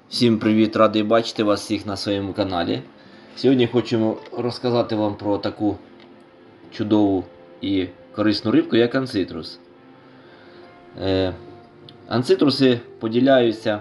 Всім привіт! Радий бачити вас всіх на своєму каналі. Сьогодні хочемо розказати вам про таку чудову і корисну рибку, як анцитрус. Анцитруси поділяються.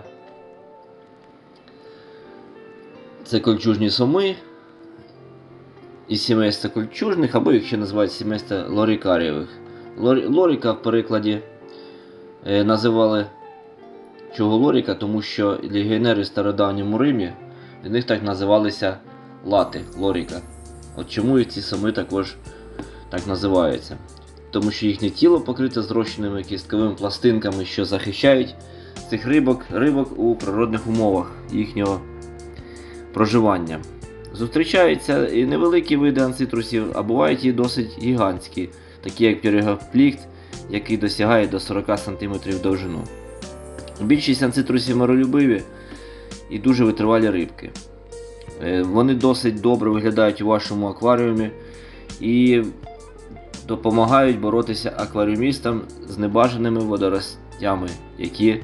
Це кольчужні соми із сімейства кольчужних, або їх ще називають сімейства лорикарієвих. Лорика в перекладі називали чого лорика, тому що легіонери в стародавньому Римі, в них так називалися лати, лорика. От чому і ці соми також так називаються. Тому що їхнє тіло покрите зрощеними кістковими пластинками, що захищають цих рибок у природних умовах їхнього проживання. Зустрічаються і невеликі види анцитрусів, а бувають і досить гігантські, такі як птеригоплікт, який досягає до 40 см довжину. Більшість анцитрусів миролюбиві і дуже витривалі рибки. Вони досить добре виглядають у вашому акваріумі і допомагають боротися акваріумістам з небажаними водоростями, які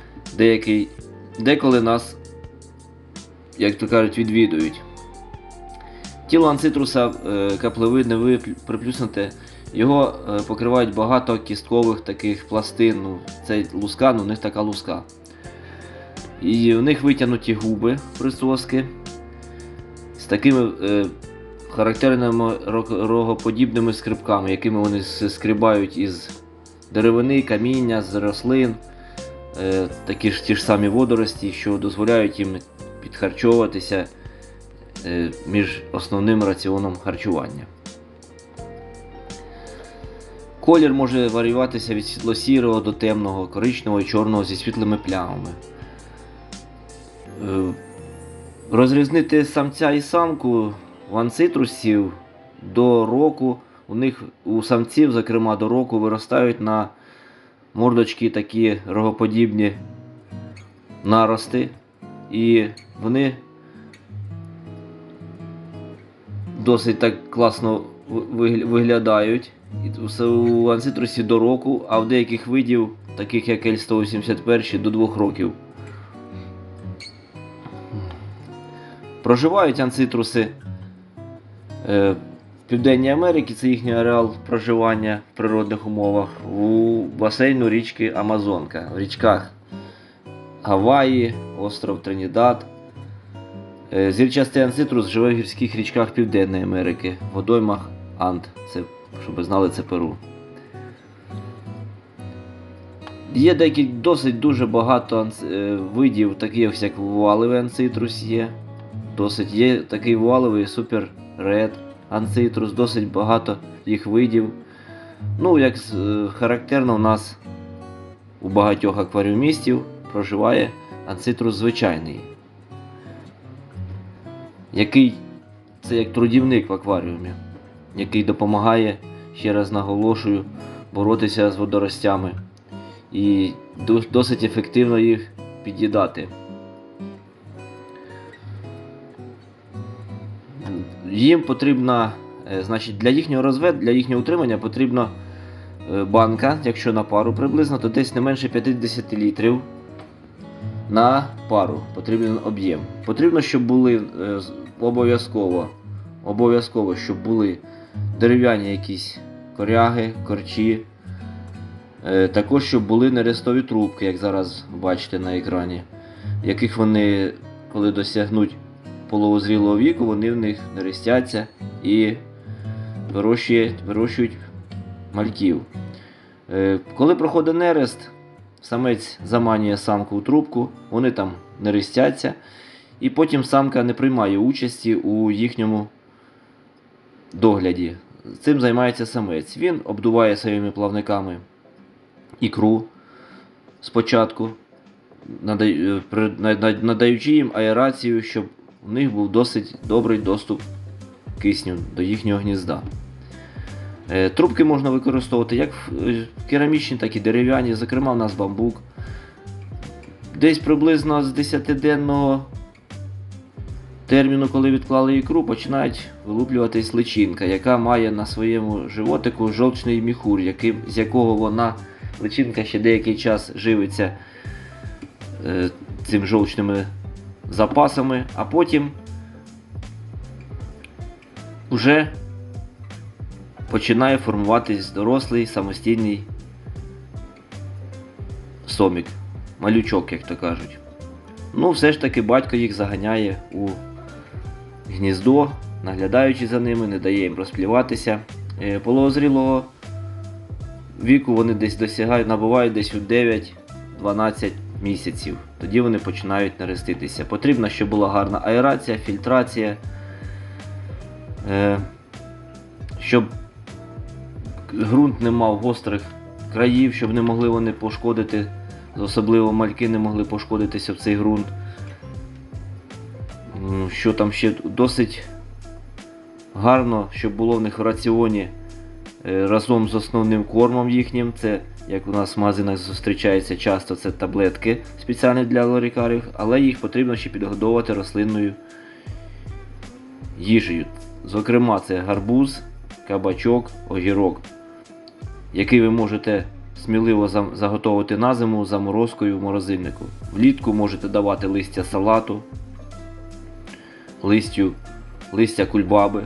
деколи нас, як то кажуть, відвідують. Тіло анцитруса каплевидне, приплюснуте, його покривають багато кісткових таких пластин. Це луска, у них така луска. І в них витягнуті губи, присоски, з такими характерними рогоподібними скрибками, якими вони скрибають із деревини, каміння, з рослин, ті ж самі водорості, що дозволяють їм підхарчовуватися між основним раціоном харчування. Колір може варіюватися від світло-сірого до темного, коричневого і чорного зі світлими плямами. Розрізнити самця і самку в анцитрусів до року, у самців, зокрема до року, виростають на мордочки такі рогоподібні нарости, і вони досить так класно виглядають у анцитрусі до року, а в деяких видів, таких як L181, до 2 років. Проживають анцитруси в Південній Америці, це їхній ареал проживання в природних умовах, у басейну річки Амазонка, в річках Гаваї, остров Тринідад. Зірчастий анцитрус живе в гірських річках Південної Америки, в водоймах Анд, це, щоб ви знали, це Перу. Є досить дуже багато видів, таких як вуалевий анцитрус є. Є такий вуалевий Super Red анцитрус, досить багато їх видів. Як характерно, у нас у багатьох акваріумістів проживає анцитрус звичайний, який це як трудівник в акваріумі, який допомагає, ще раз наголошую, боротися з водоростями і досить ефективно їх під'їдати. Їм потрібна, для їхнього утримання потрібна банка, якщо на пару приблизно, то десь не менше 50 літрів на пару потрібен об'єм. Потрібно, щоб були обов'язково, щоб були дерев'яні якісь коряги, корчі, також щоб були нерестові трубки, як зараз бачите на екрані, яких вони, коли досягнуть половозрілого віку, вони в них нерестяться і вирощують мальків. Коли проходить нерест, самець заманює самку у трубку, вони там нерестяться, і потім самка не приймає участі у їхньому догляді. Цим займається самець. Він обдуває своїми плавниками ікру спочатку, надаючи їм аерацію, щоб у них був досить добрий доступ кисню до їхнього гнізда. Трубки можна використовувати як керамічні, так і дерев'яні, зокрема в нас бамбук. Десь приблизно з 10-денного терміну, коли відклали ікру, починають вилуплюватись личинка, яка має на своєму животику жовчний міхур, з якого личинка ще деякий час живиться цим жовчними запасами, а потім вже починає формуватись дорослий самостійний сомік, малючок, як то кажуть. Ну, все ж таки батько їх заганяє у гніздо, наглядаючи за ними, не дає їм розпліватися. Половозрілого віку вони десь досягають, набувають десь у 9-12 місяців. Тоді вони починають нереститися. Потрібно, щоб була гарна аерація, фільтрація, щоб ґрунт не мав гострих країв, щоб не могли вони пошкодити, особливо мальки не могли пошкодитися в цей ґрунт. Що там ще досить гарно, щоб було в них в раціоні разом з основним кормом їхнім. Це, як у нас в магазинах зустрічається часто, це таблетки спеціальні для лорикарів, але їх потрібно ще підгодовувати рослинною їжею. Зокрема, це гарбуз, кабачок, огірок, який ви можете сміливо заготовити на зиму заморозкою в морозильнику. Влітку можете давати листя салату, листя кульбаби.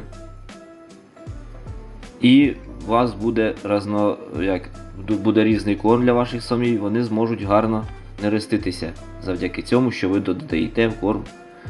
І у вас буде буде різний корм для ваших сомів, вони зможуть гарно нереститися завдяки цьому, що ви додаєте в корм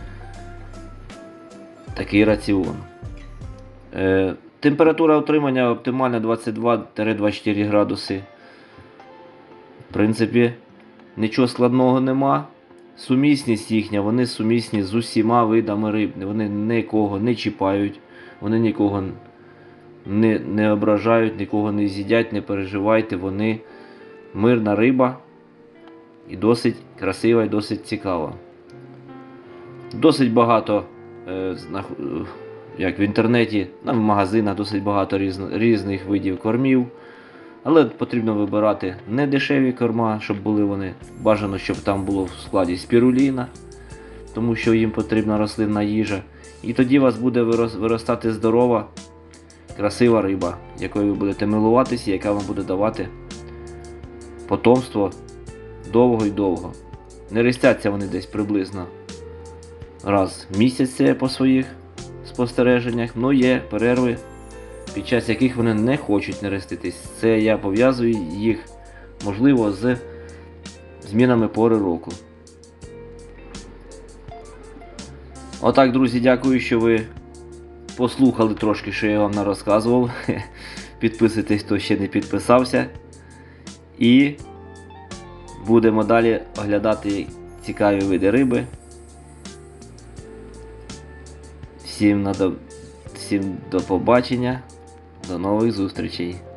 такий раціон. Температура отримання оптимальна 22-24 градуси. В принципі, нічого складного нема. Сумісність їхня, вони сумісні з усіма видами риб. Вони нікого не чіпають, вони нікого не ображають, нікого не з'їдять, не переживайте. Вони мирна риба і досить красива і досить цікава. Досить багато, як в інтернеті, в магазинах досить багато різних видів кормів. Але потрібно вибирати не дешеві корма, щоб були вони. Бажано, щоб там було в складі спіруліна, тому що їм потрібна рослинна їжа. І тоді у вас буде виростати здорова, красива риба, якою ви будете милуватися, яка вам буде давати потомство довго і довго. Не рестяться вони десь приблизно раз в місяць по своїх спостереженнях, але є перерви, під час яких вони не хочуть нереститись. Це я пов'язую їх, можливо, з змінами пори року. Отак, друзі, дякую, що ви послухали трошки, що я вам розказував. Підписуйтесь, хто ще не підписався. І будемо далі оглядати цікаві види риби. Всім до побачення. До нових зустрічей!